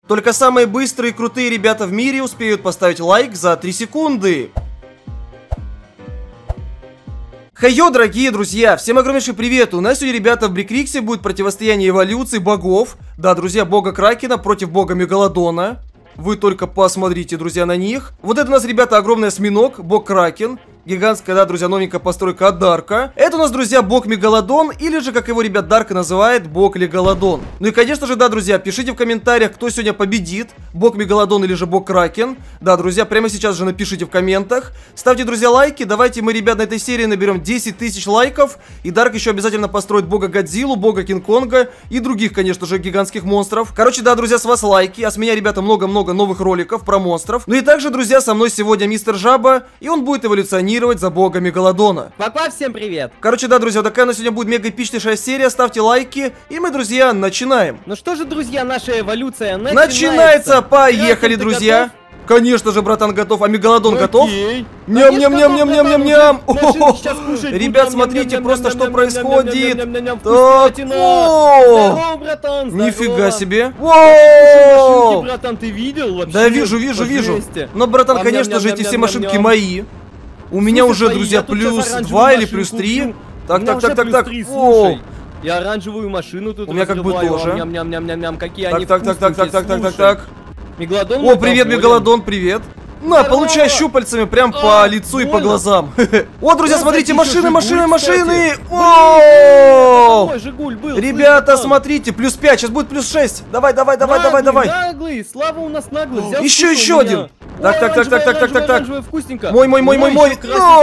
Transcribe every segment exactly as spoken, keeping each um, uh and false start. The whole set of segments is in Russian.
Только самые быстрые и крутые ребята в мире успеют поставить лайк за три секунды. Хайо, дорогие друзья, всем огромнейший привет! У нас сегодня, ребята, в Брикриксе будет противостояние эволюции богов. Да, друзья, бога Кракена против бога Мегалодона. Вы только посмотрите, друзья, на них. Вот это у нас, ребята, огромный осьминог, бог Кракен. Гигантская, да, друзья, новенькая постройка от Дарка. Это у нас, друзья, бог Мегалодон, или же, как его, ребят, Дарка называет, бог Леголодон. Ну и, конечно же, да, друзья, пишите в комментариях, кто сегодня победит, бог Мегалодон или же бог Кракен. Да, друзья, прямо сейчас же напишите в комментах. Ставьте, друзья, лайки. Давайте мы, ребят, на этой серии наберем десять тысяч лайков. И Дарк еще обязательно построит бога Годзиллу, бога Кинг-Конга и других, конечно же, гигантских монстров. Короче, да, друзья, с вас лайки. А с меня, ребята, много-много новых роликов про монстров. Ну и также, друзья, со мной сегодня мистер Жаба, и он будет эволюционировать за бога Мегалодона. Пока, всем привет! Короче, да, друзья, такая у нас сегодня будет мега эпичнейшая серия. Ставьте лайки, и мы, друзья, начинаем. Ну что же, друзья, наша эволюция начинается. Начинается, поехали, друзья. Конечно же, братан готов. А Мегалодон готов? Ням-ням-ням-ням-ням-ням-ням. Ребят, смотрите просто, что происходит. Так, о, нифига себе. Братан, ты видел вообще? Да, вижу, вижу, вижу. Но, братан, конечно же, эти все машинки мои. У меня уже, друзья, плюс два или плюс три. Так, так, так, так, так. О, я оранжевую машину тут. у меня как бы тоже. Ням-ням-ням-ням, какие они Так, так, так, так, так, так, так, так. Мегалодон. О, привет, Мегалодон, привет. На, получай щупальцами прям по лицу и по глазам. О, друзья, смотрите, машины, машины, машины. О, ребята, смотрите, плюс пять, сейчас будет плюс шесть. Давай, давай, давай, давай, давай. Наглый, Слава у нас наглый. Еще, еще один. Так, так, так, так, так, так, так, так. Мой, мой, мой, мой, мой.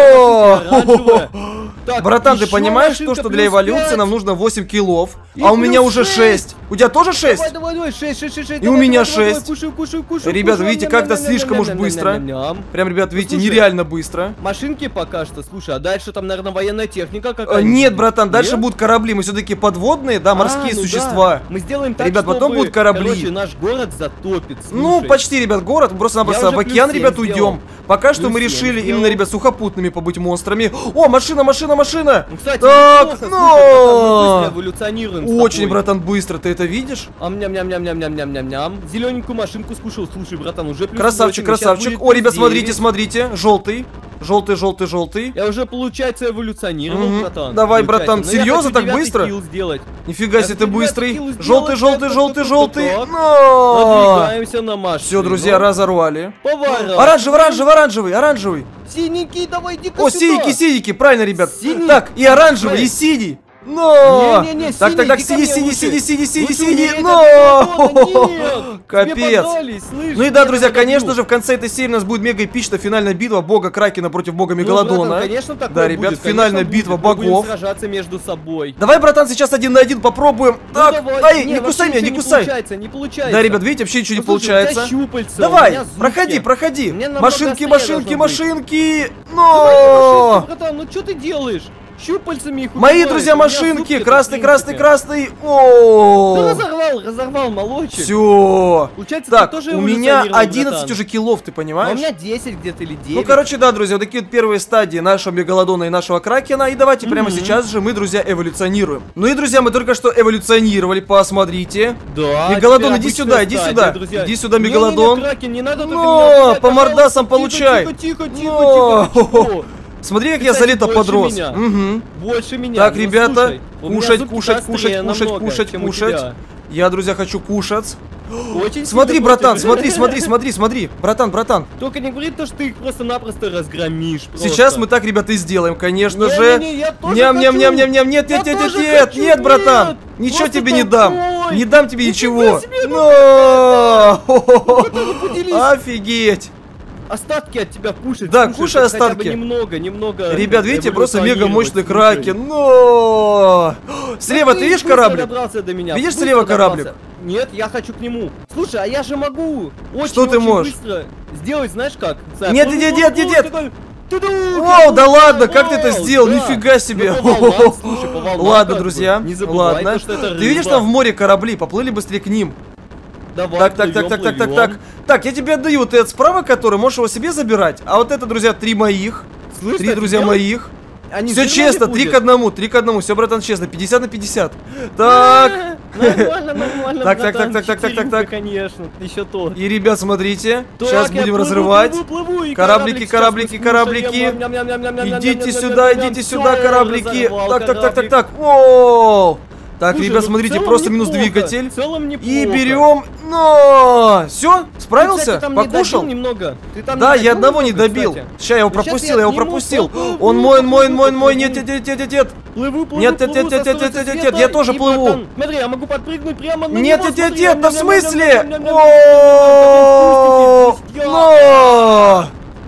Братан, ты понимаешь, то, что для эволюции нам нужно восемь килов, а у меня уже шесть. У тебя тоже шесть? Давай, давай, давай, шесть, шесть, шесть. И у меня шесть. Кушаю, кушаю, кушаю. Ребята, видите, как-то слишком уж быстро. Прям, ребят, видите, нереально быстро. Машинки пока что, слушай, а дальше там, наверное, военная техника какая-то. Нет, братан, дальше будут корабли. Мы все-таки подводные, да, морские существа. Мы сделаем так, ребят, потом будут корабли. Короче, наш город затопит. Ну, почти, ребят, город. Просто-напросто в океан, ребят, уйдем. Пока что мы решили именно, ребят, сухопутными побыть монстрами. О, машина, машина, машина. Так, ну. Очень, братан, быстро. Ты это видишь? Ам-ням-ням-ням-ням-ням-ням-ням. Зелененькую машинку скушал. Слушай, братан, уже плюс красавчик, красавчик. О, ребят, смотрите, смотрите. Желтый. Желтый, желтый, желтый. Я уже, получается, эволюционировал, угу. братан. Давай, братан, серьезно, так быстро? Нифига себе, ты быстрый. Желтый, желтый, желтый, желтый. Надвигаемся на машину. Все, друзья, разорвали. Поворот. Оранжевый, оранжевый, оранжевый, оранжевый. Синенький, давай, иди-ка О, сюда. синенький, синенький, правильно, ребят. Синий. Так, и оранжевый, и синий. Но! Не, не, не, так, так, так, синий, синий, синий, синий, синий, синий, но! Капец! Ну и да, друзья, конечно же, в конце этой серии у нас будет мега эпичная финальная битва бога Кракена против бога Мегалодона. Конечно, так. Да, ребят, финальная битва богов. Сражаться между собой. Давай, братан, сейчас один на один попробуем. Так, ай, не кусай меня, не кусай. Не получается, не получается. Да, ребят, видите, вообще ничего не получается. Давай, проходи, проходи. Машинки, машинки, машинки. Но! Братан, ну что ты делаешь? Щупальцами их мои, друзья, машинки! Красный, красный, красный! О! Ты разорвал, разорвал, молочек! Все! Получается, так, ты тоже у меня одиннадцать братан. Уже килов, ты понимаешь? А у меня десять где-то или девять. Ну, короче, да, друзья, вот такие вот первые стадии нашего Мегалодона и нашего Кракена. И давайте mm-hmm. прямо сейчас же мы, друзья, эволюционируем. Ну и, друзья, мы только что эволюционировали, посмотрите. Да. Мегалодон, иди сюда, иди сюда. Друзья. Иди сюда, Мегалодон. Не, не, не, Кракен, не надо, но, по мордасам получай. Тихо, тихо, тихо, тихо, тихо. Смотри, как я за лето подрос. Меня. Угу. Больше меня. Так, ну, ребята, слушай, кушать, кушать, кушать, кушать, намного, кушать, кушать. Я, друзья, хочу кушать. Очень смотри, братан, смотри, смотри, смотри, смотри. Братан, братан. Только не говори то, что ты их просто-напросто разгромишь. Просто. Сейчас мы так, ребята, и сделаем, конечно не, же. Не, не, Ням-ням-ням-ням-ням. Нет, нет, нет, нет, нет, нет, братан. Ничего тебе не дам. Не дам тебе ничего. Офигеть. Остатки от тебя кушать. Да, кушай остатки. Немного, немного. Ребят, видите, просто мега мощный кракен. Но! Слева ты видишь кораблик? Видишь слева кораблик? Нет, я хочу к нему. Слушай, а я же могу. Что ты можешь? Быстро сделать, знаешь как? Нет, нет, нет, нет, нет. Вау, да ладно, как ты это сделал? Нифига себе. Ладно, друзья. Ладно. Ты видишь, там в море корабли? Поплыли быстрее к ним. Давай, так, так, так, так, так, так, так. Так, я тебе отдаю вот этот справа, который можешь его себе забирать. А вот это, друзья, три моих. Слышь, три, друзья, моих. Все честно, три к одному, три к одному. Все, братан, честно. пятьдесят на пятьдесят. Так. Нормально, нормально, Так, так, братан, так, так, так, так, так. конечно, еще то. И, ребят, смотрите, Так, сейчас я будем плыву, разрывать. плыву, плыву, и Кораблики, кораблик кораблики, сейчас кораблики. послушаем. Ням-ням-ням-ням-ням-ням-ням-ням-ням-ням-ням. Идите сюда, идите Всё, сюда, я его кораблики. разорвал, Так, так, так, так, кораблик. так. О! Так, Слушай, ребят, ну, в смотрите, целом просто минус неплохо, двигатель. В целом неплохо. И берем. Но! Все? Ты, Справился? кстати, там не Покушал? добил немного. Ты там Да, не я добил одного не немного, добил. кстати? Сейчас я его Ну, щас пропустил, я я его отниму, пропустил. плыву, Он мой, он мой, он мой, он мой. плыву. Нет, нет, нет, нет, нет, нет. Плыву, плыву, Нет, нет, плыву, нет, нет, со нет, скоростью нет, нет, света, я тоже и, плыву. братан, смотри, я могу подпрыгнуть прямо на Нет, него, нет, нет, смотри, нет, да в смысле? ням-ням-ням-ням-ням-ням-ням. О! Я- Но!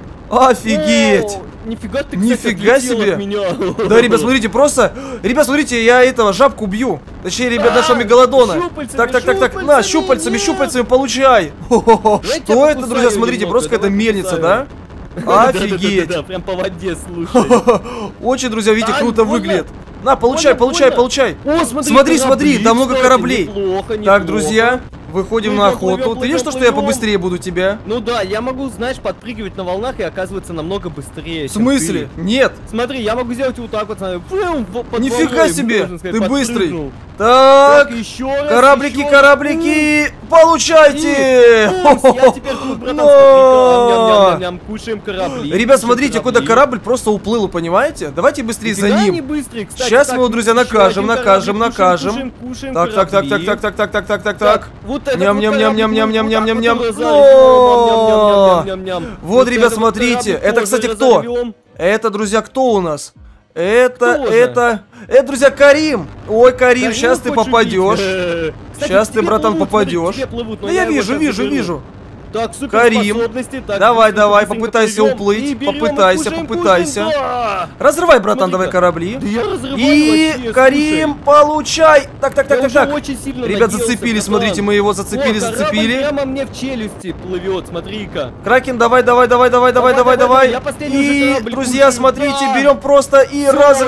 Офигеть! О, Нифига ты, кстати, Нифига отлетел себе. от меня. Да, ребят, смотрите, просто... Ребят, смотрите, я этого жабку бью. Точнее, ребят, А, нашего мегалодона. щупальцами, Так, так, так, так, на, щупальцами, щупальцами, нет. щупальцами получай. Хо-хо-хо. Давай я Что тебя это, друзья, покусаю смотрите, немного, просто какая-то давай мельница, да? покусаю. Офигеть. Да-да-да, прям по воде, слушай. Очень, друзья, видите, Ай, круто больно. выглядит. На, получай, Больно, получай, больно. получай. О, смотри, Смотри, смотри, корабли, там много кстати, кораблей. неплохо, Так, неплохо. друзья, выходим Плывем, на охоту. плывем, Ты видишь, плывем, то, что я плывем. побыстрее буду тебя? Ну да, я могу, знаешь, подпрыгивать на волнах и оказываться намного быстрее. В смысле? Чем Нет. ты. Смотри, я могу сделать вот так вот, смотри, флюм, в- под Нифига волной, себе, можно сказать, ты быстрый. подпрыгнул. Так, Так, еще раз, кораблики, еще раз. кораблики, получайте! И, бумс, я теперь тут, братан, Но! смотри, ням-ням-ням-ням, кушаем корабли. Ребят, кушаем смотрите, корабли. какой-то корабль просто уплыл, понимаете? Давайте быстрее за Нифига ним. не быстрый, кстати. Сейчас Так, мы его, друзья, еще накажем, один накажем, кораблик, накажем. кушаем, кушаем, Так, так, так, так, корабли. так, так, так, так, так, так, так. Вот этот Ням-ням-ням-ням-ням-ням-ням-ням-ням. вот так вот Но! разорвем, ням-ням-ням-ням. Вот, ребят, этот смотрите, кораблик это, тоже кстати, кто? разорвем. Это, друзья, кто у нас? Это, Кто же? это, это, друзья, Карим. Ой, Карим, Карим сейчас ты хочешь попадешь. убить? Кстати, Сейчас к ты, тебе братан, плывут, смотри, к попадешь. тебе плывут, но Да я его вижу, сейчас вижу, заберу. вижу. Так, супер Карим, способности, так, давай, быстренько, давай, быстренько попытайся плывем уплыть, и берем, попытайся, кушаем, попытайся. кушаем, да. Разрывай, братан, Смотри-ка. давай корабли. Да я разрываю И, вообще, Карим, слушай. получай. Так, так, Я так, так, уже так. очень сильно Ребят, надеялся, зацепили, братан. смотрите, мы его зацепили, О, корабль зацепили. прямо мне в челюсти плывет, смотри-ка. Кракен, давай, давай, давай, давай, давай, Давай, давай, давай, давай. я последний уже И, корабль друзья, кушаю, смотрите, да. берем просто и Всё,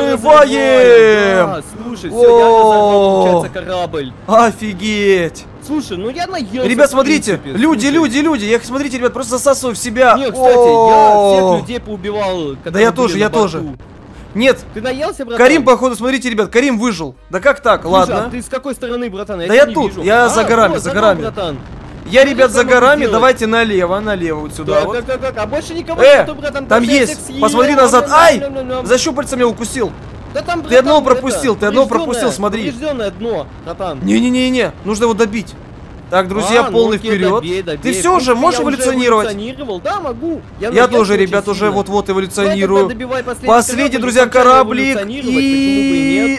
разрываем. Да, слушай, все, я разорвал, получается, корабль. Офигеть. Слушай, ну я наелся. Ребят, в смотрите, принципе, люди, слушай. люди, люди. Я их, смотрите, ребят, просто засасываю в себя. Не, кстати, я О. всех людей поубивал. Да я которые тоже, были я на борту. тоже. Нет, Ты наелся, братан? Карим, походу, смотрите, ребят, Карим выжил. Да как так? Слушай, Ладно. а ты с какой стороны, братан? Да тебя я не тут, вижу. я А, за горами, вот, за мной, горами. братан. Я, Ну, ребят, что за я могу горами, сделать? давайте налево, налево вот сюда. Так, вот. так, так, так, а больше никого Э, нету, братан. там потому что я есть. всех съел. Посмотри назад. Ням-ням, Ай! ням-ням-ням. За щупальца меня укусил. Да там, Ты братан, одного это, пропустил, ты одного поврежденное- пропустил, смотри. Поврежденное дно, братан. Не-не-не-не, нужно его добить. Так, друзья, А, ну полный окей, вперед. добей, добей. Ты все В уже принципе, можешь я уже эволюционировать? эволюционировал. Да, могу. Я наелся тоже, очень ребят, уже сильно. вот-вот Давай эволюционирую. тогда добивай последний Последний, корабль, друзья, вначале кораблик. эволюционировать, почему бы и И... нет?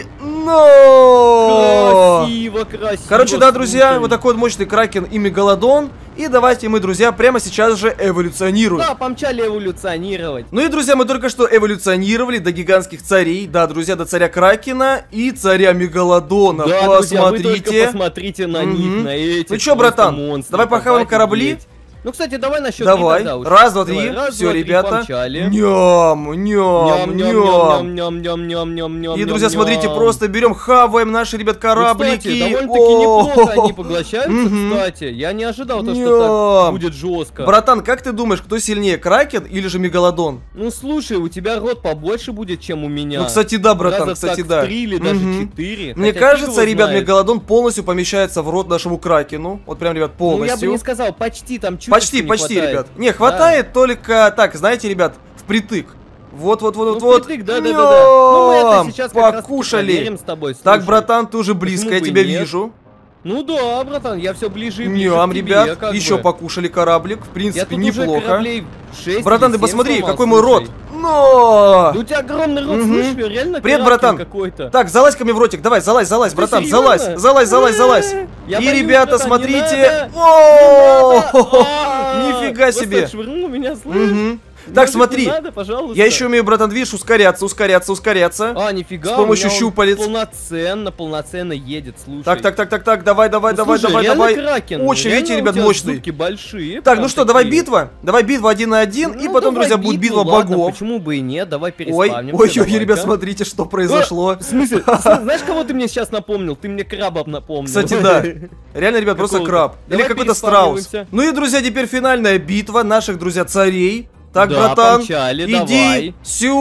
Но! Красиво, красиво. Короче, да, друзья, слушай. вот такой вот мощный кракен и мегалодон. И давайте мы, друзья, прямо сейчас же эволюционируем. Да, помчали эволюционировать. Ну и, друзья, мы только что эволюционировали до гигантских царей. Да, друзья, до царя Кракена и царя Мегалодона. Да, друзья, вы только Посмотрите. посмотрите на Мгм. них, на этих. Ну чё, просто братан, монстров, давай похаваем офигеть. корабли? Ну, кстати, давай на счет Давай. три тогда уж. Раз, два, Давай, три. раз, Все, два, три, ребята. помчали. Ням, ням, ням. Ням-ням-ням-ням-ням-ням-ням. И, друзья, смотрите, просто берем, хаваем наши, ребят, Ну, кораблики. кстати, довольно-таки О, неплохо они поглощаются, Мгм. кстати. Я не ожидал, то, Ням. что так будет жестко. Братан, как ты думаешь, кто сильнее, Кракен или же Мегалодон? Ну, слушай, у тебя рот побольше будет, чем у меня. Ну, кстати, да, братан, Раза кстати, так в да. три или даже Мгм. четыре. Мне Хотя кажется, фиг его ребят, знает. Мегалодон полностью помещается в рот нашему Кракену. Вот прям, ребят, Ну, я бы полностью. не сказал, почти там чуть Почти, почти, ребят. Не, хватает только, так, знаете, ребят, впритык. Вот, вот, вот, Ну, вот, вот. впритык, да, да, да, да. Ну, мы это Ням, сейчас как раз покушали. проверим с тобой. Так, слушай. братан, ты уже близко, Почему я бы и тебя нет? вижу. Ну да, братан, я все ближе и ближе Ням, к тебе, ребят, как еще бы. покушали кораблик, в Я принципе, тут уже неплохо. кораблей шесть Братан, или ты семь посмотри, сломал, какой мой слушай. рот. Но! Да у тебя огромный рот, Мгм. слышишь, реально Привет, кракен братан. какой-то. Так, залазь ко мне в ротик, давай, залазь, залазь, Ты братан, серьезно? залазь, залазь, залазь, залазь. Я И, боюсь, ребята, братан, не смотрите. надо, О, не надо. А, нифига просто себе. отшвырнул меня, слышишь? Мгм. Так, Может, смотри, не надо, пожалуйста. я еще умею, братан, видишь, ускоряться, ускоряться, ускоряться. А, нифига, с помощью у меня он щупалец. полноценно, полноценно едет, слушай. Так, так, так, так, так, давай, давай, Ну, давай, слушай, давай, реально давай. кракен, Очень, реально видите, у ребят, тебя мощный. зубки большие. Так, прям ну что, давай такие. битва? Давай битва один на один, и Ну, потом, давай друзья, будет битву, битва ладно, богов. Почему бы и нет? Давай Ой, переспавнимся. ой, ой, давай-ка. ребят, смотрите, что произошло. В смысле? С- Знаешь, кого ты мне сейчас напомнил? Ты мне крабов напомнил. Кстати, да. Реально, ребят, просто Какого-то. краб. Или Давай какой-то страус. переспавнимся. Ну и, друзья, теперь финальная битва наших, друзья, царей. Так, Да, братан, помчали, иди давай.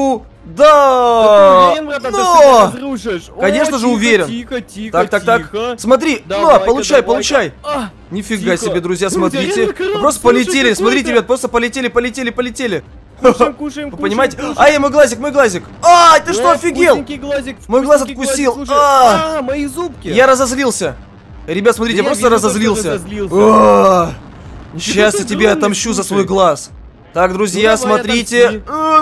Да! Уверен, братан, то, Но! что ты разрушишь? Конечно О, же тихо, уверен. Тихо, тихо, Так, так, так. тихо. Смотри, на, Давай-ка, получай, давай-ка. получай. А, Нифига тихо. себе, друзья, Друзья, смотрите. реально краб, Мы просто слушай, полетели, смотрите, какой-то. ребят, просто полетели, полетели, полетели. Кушаем, кушаем, Вы кушаем, понимаете? кушаем. Ай, мой глазик, мой глазик. Ай, ты что, О, офигел? вкусненький глазик, Мой глаз вкусненький откусил. глазик, слушай. А! А, мои зубки. Я разозлился. Ребят, смотрите, я Я просто вижу, что ты разозлился. разозлился. А! Сейчас ты я тебе огромный, отомщу за свой слушай. глаз. Так, друзья, Ну, давай, смотрите. отомсти. Э,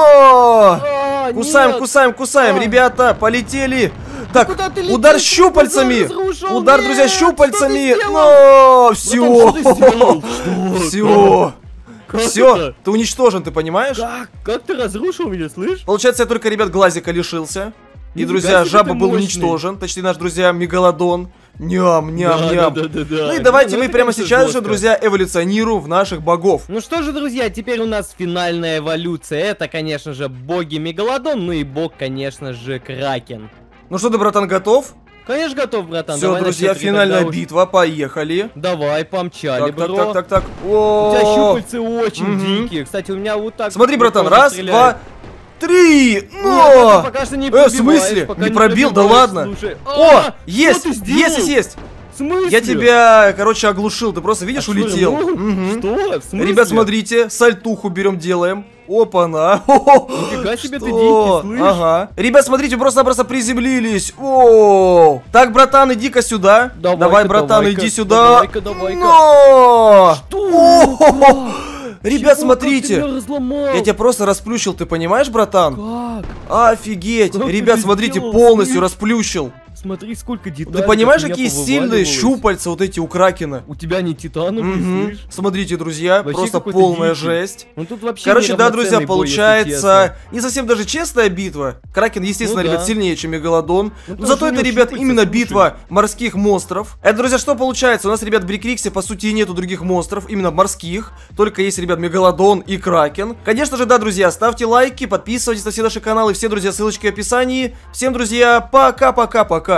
Но! А, Кусаем, нет. кусаем, кусаем, А. ребята, полетели. Так, куда ты летишь? удар Ты щупальцами. глаза разрушил. Удар, Нет, друзья, что ты щупальцами. сделал? Но! Все. что ты сделал? Что? Все. Как Все, это? ты уничтожен, ты понимаешь? Как? Как ты разрушил меня, слышь? Получается, я только, ребят, глазика лишился. И, Нифига друзья, себе жаба ты был мощный. уничтожен. Точнее, наш, друзья, мегалодон. Ням, ням, Да, ням. да, да, да, да. Ну и давайте Ну, мы это, прямо конечно, сейчас же, жестко. друзья, эволюционируем в наших богов. Ну что же, друзья, теперь у нас финальная эволюция. Это, конечно же, боги Мегалодон, ну и бог, конечно же, Кракен. Ну что ты, братан, готов? Конечно, готов, братан. Все, давай друзья, на счёт три, финальная тогда уж. битва, поехали. Давай, помчали, Так, так, бро. так, так, так. У тебя О, щупальцы очень Мгм. дикие. Кстати, у меня вот так... смотри, вот братан, тоже раз, стреляет. два, три. Нет, Но! ты пока что не Э, в пробиваешь, смысле? пока Не пробил? Да пробиваешь, ладно. слушай. О, А, есть, что ты есть, сделал? есть, есть. В смысле? Я тебя, короче, оглушил. Ты просто, видишь, А что, улетел. ну? Мгм. Что? В смысле? Ребят, смотрите, сальтуху берем, делаем. Опа-на. Нифига себе ты Что? дикий, слышь? Ага. Ребят, смотрите, просто-напросто приземлились. О, так, братан, иди-ка сюда. Давай-ка, Давай, братан, давай-ка, иди сюда. давай-ка, давай-ка. Но! Что? О! Ребят, Чего? Как ты смотрите. меня разломал? Я тебя просто расплющил, ты понимаешь, братан? Как? Офигеть. Как ты Ребят, это смотрите, сделал, полностью слышь? расплющил. Смотри, сколько деталей. Ты понимаешь, как у какие меня сильные повываливалось. щупальца вот эти у Кракена? У тебя не титановый, Мгм. слышь? Смотрите, друзья, Вообще просто какой-то полная дикий. жесть. Ну тут вообще Короче, да, друзья, неравноценный бой, если получается честно. не совсем даже честная битва. Кракен, естественно, Ну да. ребят, сильнее, чем Мегалодон. Ну, Но зато тоже у это, него ребят, щупальца, именно слушай. битва морских монстров. Это, друзья, что получается? У нас, ребят, в Брикриксе, по сути, нету других монстров, именно морских. Только есть, ребят, Мегалодон и Кракен. Конечно же, да, друзья, ставьте лайки, подписывайтесь на все наши каналы. Все, друзья, ссылочки в описании. Всем, друзья, пока-пока-пока.